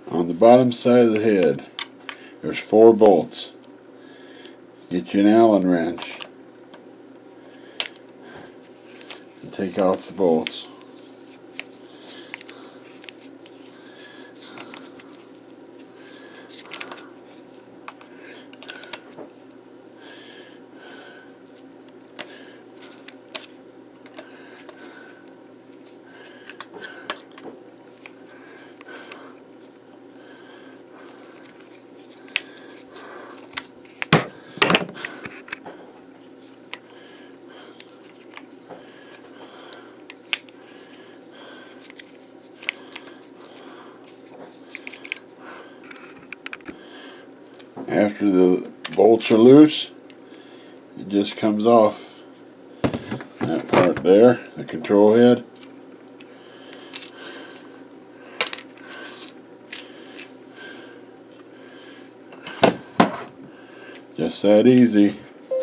On the bottom side of the head, there's 4 bolts. Get you an Allen wrench and take off the bolts. After the bolts are loose, it just comes off. That part there, the control head. Just that easy.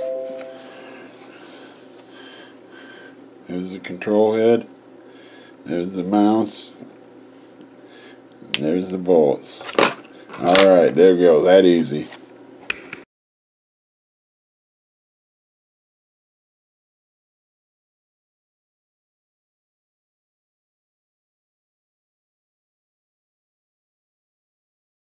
There's the control head. There's the mounts. There's the bolts. Alright, there we go. That easy.